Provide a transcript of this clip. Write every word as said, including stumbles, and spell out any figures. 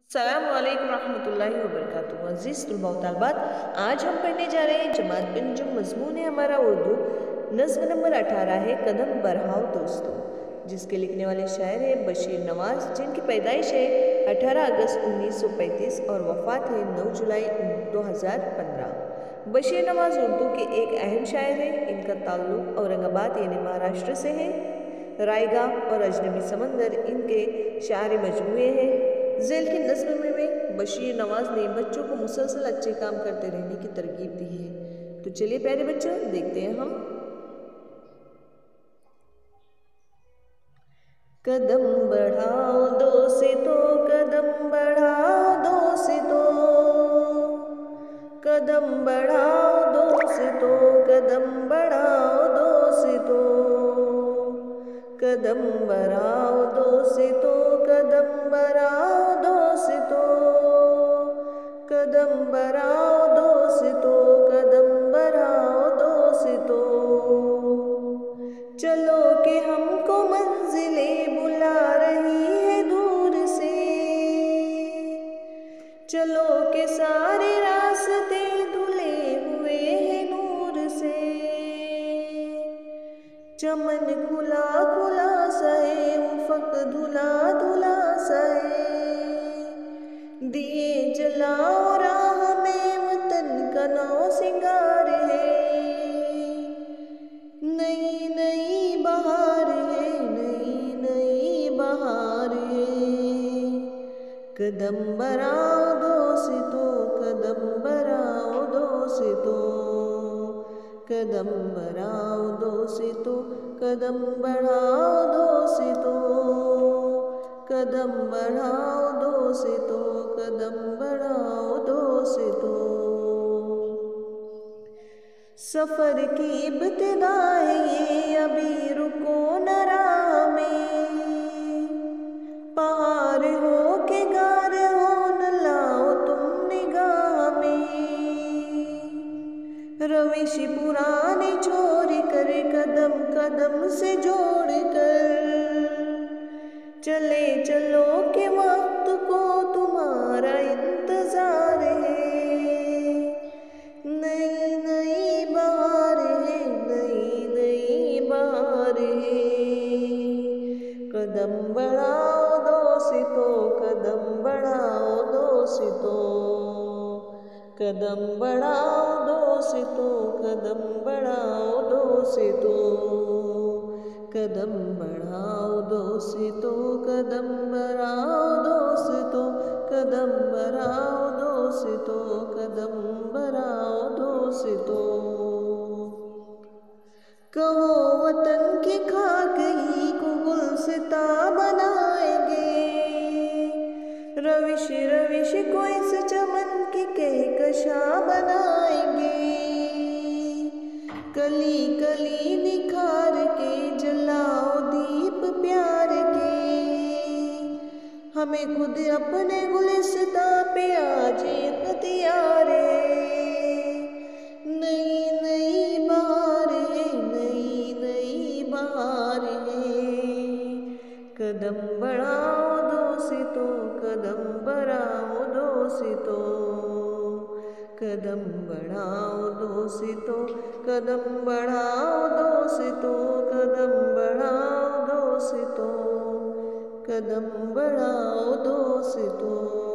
अस्सलामुअलैकुम रहमतुल्लाहि व बरकातुहू। अज़ीज़ तलबा व तालिबात, आज हम पढ़ने जा रहे हैं जमात बिन जो मज़मून है हमारा उर्दू नज़्म नंबर अठारह है, कदम बढ़ाओ दोस्तों, जिसके लिखने वाले शायर हैं बशीर नवाज़, जिनकी पैदाइश है अठारह अगस्त उन्नीस सौ पैंतीस और वफ़ात है नौ जुलाई दो हज़ार पंद्रह। बशीर नवाज़ उर्दू के एक अहम शायर हैं। इनका ताल्लुक़ औरंगाबाद यानी महाराष्ट्र से है। रायगा और अजनबी समंदर इनके शायरी मजमूए हैं। ज़ेल की नज़्म में बशीर नवाज़ ने बच्चों को मुसलसल अच्छे काम करते रहने की तरगीब दी है। तो चलिए प्यारे बच्चों, देखते हैं हम। कदम बढ़ाओ दोस्तों, कदम बढ़ाओ दोस्तों, कदम बढ़ाओ दोस्तों, कदम बढ़ाओ दोस्तों, कदम बढ़ाओ दोस्तों, कदम बढ़ाओ दोस्तों, कदम बढ़ाओ दोस्तों, कदम बढ़ाओ दोस्तों। चलो कि हमको मंजिले बुला रही है दूर से, चलो के सारे रास्ते धुले हुए हैं नूर से। चमन खुला खुला सा है, उफ़क़ धुला धुला सा है, दिए जलाओ राह में वतन का नौ सिंगार है। नई नई बहार है, नई नई बहार है, कदम बढ़ाओ दोस्तों, कदम बढ़ाओ दोस्तों, कदम बढ़ाओ दोस्तों, कदम बढ़ाओ दोस्तों, कदम बढ़ाओ दोस्तों, कदम बढ़ाओ दोस्तों। सफ़र की इब्तिदा है ये, अभी रुको न राह में, पहाड़ हो के गार हो न लाओ तुम निगाह में। रविश पुरानी छोड़ कर, कदम कदम से जोड़ कर, चले चलो के वक्त को तुम्हारा इंतजार है। नई नई बहार है, नई नई बहार है, कदम बढ़ाओ दोस्तों, कदम बढ़ाओ दोस्तों, कदम बढ़ाओ दोस्तों, कदम बढ़ाओ दोस्तों, कदम बढ़ाओ दोस्तों, कदम बढ़ाओ दोस्तों, कदम बढ़ाओ दोस्तों, कदम बढ़ाओ दोस्तों। कहो वतन की खाक ही को गुलसिता बनाएंगे, रविश रविश को इस चमन की कहकशा बनाएंगे। कली कली निखार के जलाओ दीप प्यार के, हमें खुद अपने गुलिस्ता पे आज इख्तियार है। नई नई बहार है, नई नई बहार है, कदम बढ़ाओ दोस्तों, कदम बढ़ाओ दोस्तों, कदम बढ़ाओ दोस्तों, कदम बढ़ाओ दोस्तों, कदम बढ़ाओ दोस्तों, कदम बढ़ाओ दोस्तों।